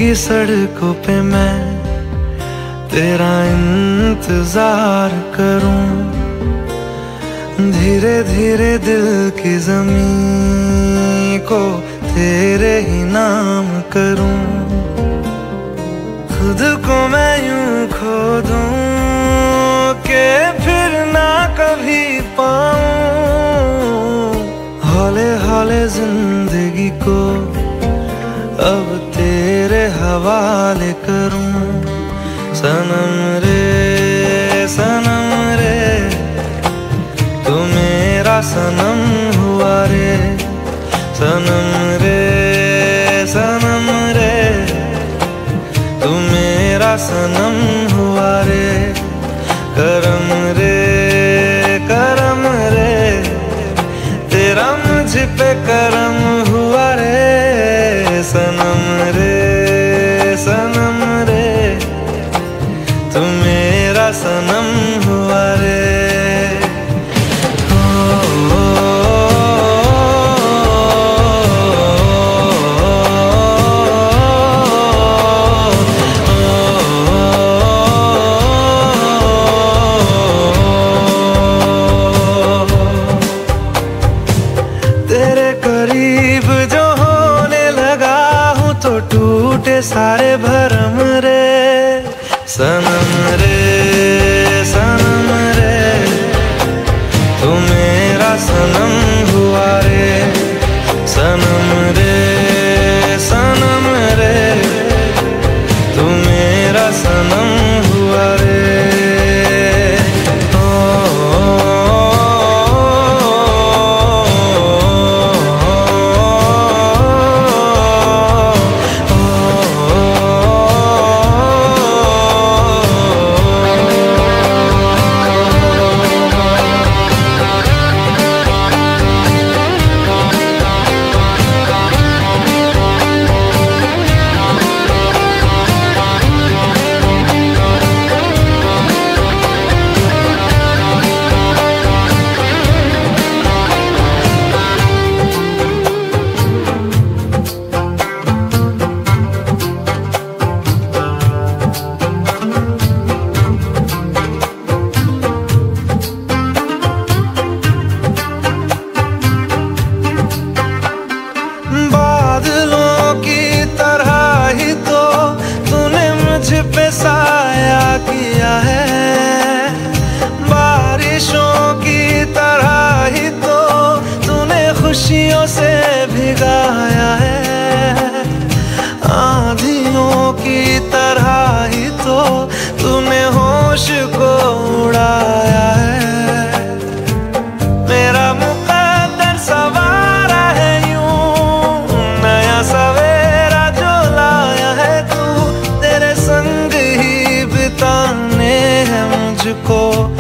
की सड़कों पे मैं तेरा इंतजार करूं, धीरे धीरे दिल की ज़मीं को तेरे ही नाम करूं। खुद को मैं यूं खो दूं कि फिर ना कभी पाऊं, हौले हौले जिंदगी को अब तेरे हवाले करूं। सनम रे तू मेरा सनम हुआ रे, सनम रे तू मेरा सनम हुआ रे। करम रे तेरा मुझ पे करम हुआ रे। सनम रे तू मेरा सनम हुआ रे। तेरे करीब जो होने लगा हूँ तो टूटे सारे भरम रे। सनम रे तू मेरा सनम हुआ रे। सनम रे तू मेरा सनम हुआ रे। बादलों की तरह ही तो तूने मुझ पे साया किया है, बारिशों की तरह ही तो तूने खुशियों से भिगाया है, आंधियों की तरह ही तो तूने होश को उड़ाया है। मेरा मुकद्दर सवारा है यूं, नया सवेरा जो लाया है तू, तेरे संग ही बिताने हैं मुझको